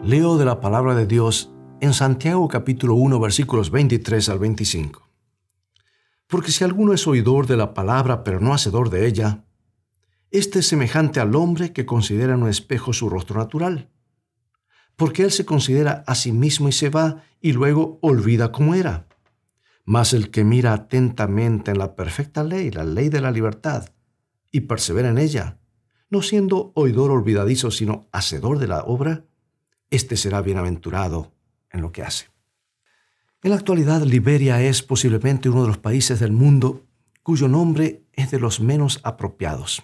Leo de la palabra de Dios en Santiago capítulo 1 versículos 23 al 25. Porque si alguno es oidor de la palabra pero no hacedor de ella, este es semejante al hombre que considera en un espejo su rostro natural. Porque él se considera a sí mismo y se va y luego olvida cómo era. Mas el que mira atentamente en la perfecta ley, la ley de la libertad, y persevera en ella, no siendo oidor olvidadizo, sino hacedor de la obra, éste será bienaventurado en lo que hace. En la actualidad, Liberia es posiblemente uno de los países del mundo cuyo nombre es de los menos apropiados.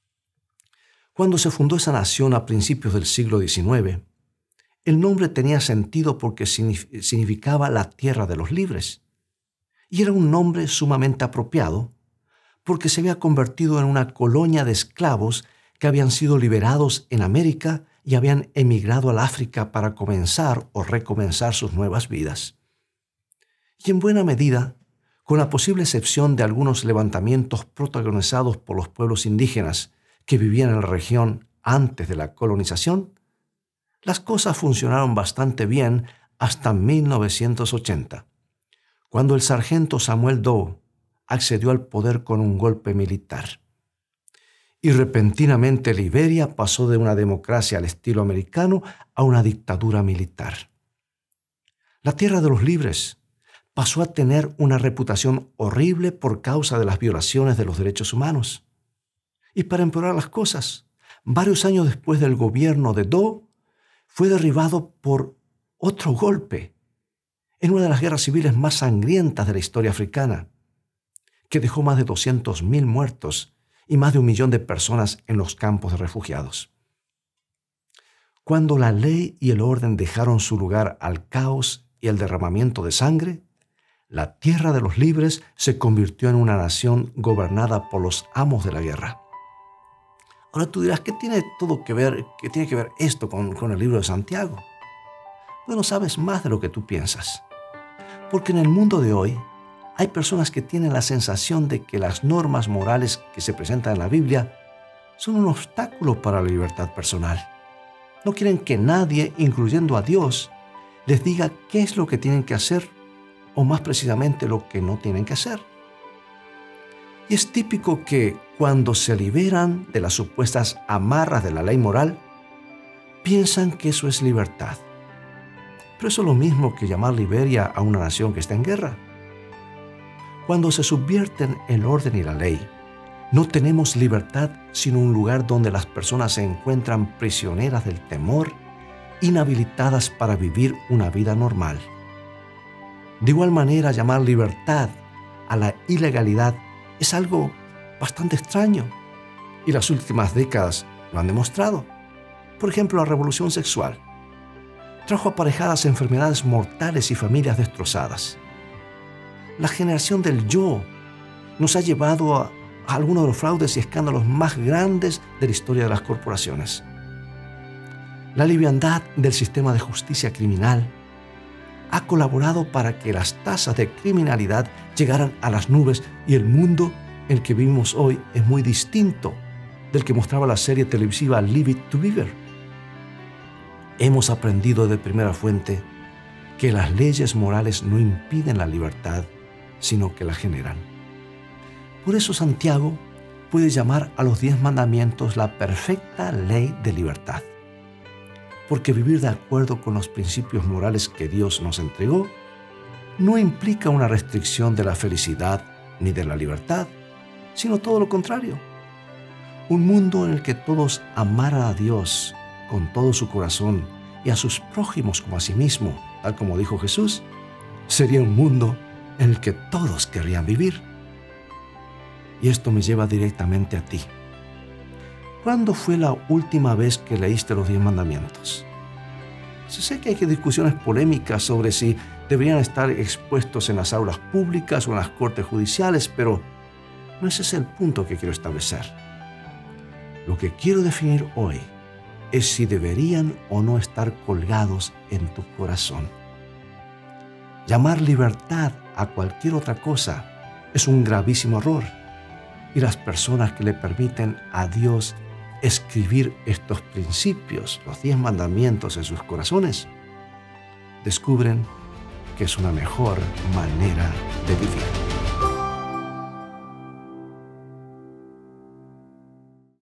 Cuando se fundó esa nación a principios del siglo XIX, el nombre tenía sentido porque significaba la tierra de los libres. Y era un nombre sumamente apropiado porque se había convertido en una colonia de esclavos que habían sido liberados en América y habían emigrado al África para comenzar o recomenzar sus nuevas vidas. Y en buena medida, con la posible excepción de algunos levantamientos protagonizados por los pueblos indígenas que vivían en la región antes de la colonización, las cosas funcionaron bastante bien hasta 1980, cuando el sargento Samuel Doe accedió al poder con un golpe militar. Y repentinamente Liberia pasó de una democracia al estilo americano a una dictadura militar. La tierra de los libres pasó a tener una reputación horrible por causa de las violaciones de los derechos humanos. Y para empeorar las cosas, varios años después del gobierno de Doe, fue derribado por otro golpe en una de las guerras civiles más sangrientas de la historia africana, que dejó más de 200.000 muertos y más de 1 millón de personas en los campos de refugiados. Cuando la ley y el orden dejaron su lugar al caos y el derramamiento de sangre, la tierra de los libres se convirtió en una nación gobernada por los amos de la guerra. Ahora tú dirás, ¿qué tiene que ver esto con el libro de Santiago? Bueno, sabes más de lo que tú piensas. Porque en el mundo de hoy hay personas que tienen la sensación de que las normas morales que se presentan en la Biblia son un obstáculo para la libertad personal. No quieren que nadie, incluyendo a Dios, les diga qué es lo que tienen que hacer o más precisamente lo que no tienen que hacer. Y es típico que cuando se liberan de las supuestas amarras de la ley moral, piensan que eso es libertad. Pero eso es lo mismo que llamar Liberia a una nación que está en guerra. Cuando se subvierten el orden y la ley, no tenemos libertad sino un lugar donde las personas se encuentran prisioneras del temor, inhabilitadas para vivir una vida normal. De igual manera, llamar libertad a la ilegalidad es algo bastante extraño, y las últimas décadas lo han demostrado. Por ejemplo, la revolución sexual trajo aparejadas enfermedades mortales y familias destrozadas. La generación del yo nos ha llevado a algunos de los fraudes y escándalos más grandes de la historia de las corporaciones. La liviandad del sistema de justicia criminal ha colaborado para que las tasas de criminalidad llegaran a las nubes y el mundo en el que vivimos hoy es muy distinto del que mostraba la serie televisiva Leave It to Beaver. Hemos aprendido de primera fuente que las leyes morales no impiden la libertad, sino que la generan. Por eso Santiago puede llamar a los 10 mandamientos la perfecta ley de libertad. Porque vivir de acuerdo con los principios morales que Dios nos entregó no implica una restricción de la felicidad ni de la libertad, sino todo lo contrario. Un mundo en el que todos amaran a Dios con todo su corazón y a sus prójimos como a sí mismo, tal como dijo Jesús, sería un mundo en el que todos querrían vivir. Y esto me lleva directamente a ti. ¿Cuándo fue la última vez que leíste los 10 mandamientos? Sé que hay discusiones polémicas sobre si deberían estar expuestos en las aulas públicas o en las cortes judiciales, pero no ese es el punto que quiero establecer. Lo que quiero definir hoy es si deberían o no estar colgados en tu corazón. Llamar libertad a cualquier otra cosa es un gravísimo error, y las personas que le permiten a Dios escribir estos principios, los 10 mandamientos en sus corazones, descubren que es una mejor manera de vivir.